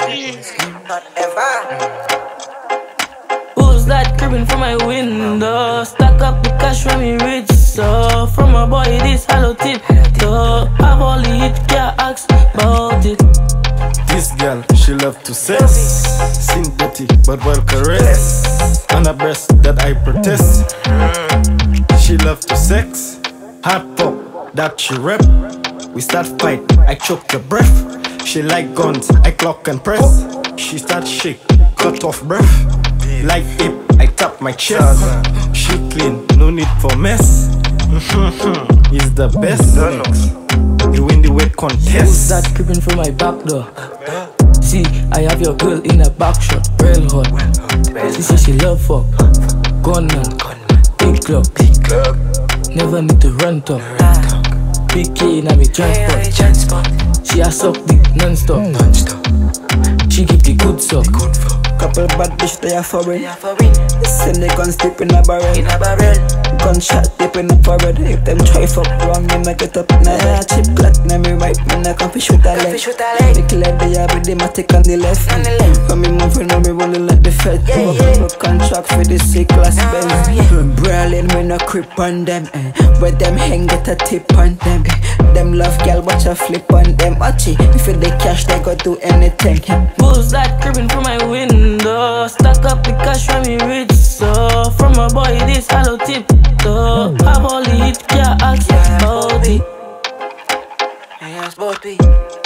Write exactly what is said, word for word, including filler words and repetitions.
Not ever. Who's that creeping from my window? Stack up the cash when me rich, so from my boy this hollow tip. So I've only hit, can't ask about it. This girl, she love to sex, synthetic but well caressed, on a breast that I protest. She love to sex, hard pop that she rep. We start fight, I choke your breath. She like guns, I clock and press. She start shake, cut off breath. Like hip, I tap my chest. She clean, no need for mess. He's the best. You win the weight contest. Who's that creeping from my back door? See, I have your girl in a back shot, real hot. She say she love fuck, gunman, big club, never need to run talk. Big K in a me transport. She a suck dick non-stop. She give the good suck. Couple bad bitch they are foreign. Send the guns deep in a barrel. Gunshot deep in the forehead. If them try fuck wrong, me not get up. Nah, chip clock, nah me right. Me nah can fish with a leg. The clear they are with the matic on the left. When me moving, now me rolling like the Fed. Book contract for the C-class Benz. Brawling, me no creep on them. Where them hang, get a tip on them. Them love gal, watch a flip on them. Watchy, if they cash, they go do anything. Who's that creeping from my window? Stack up the cash when me rich, so from my boy this hollow tip. So I've only hit, can't ask about it. I ask about it.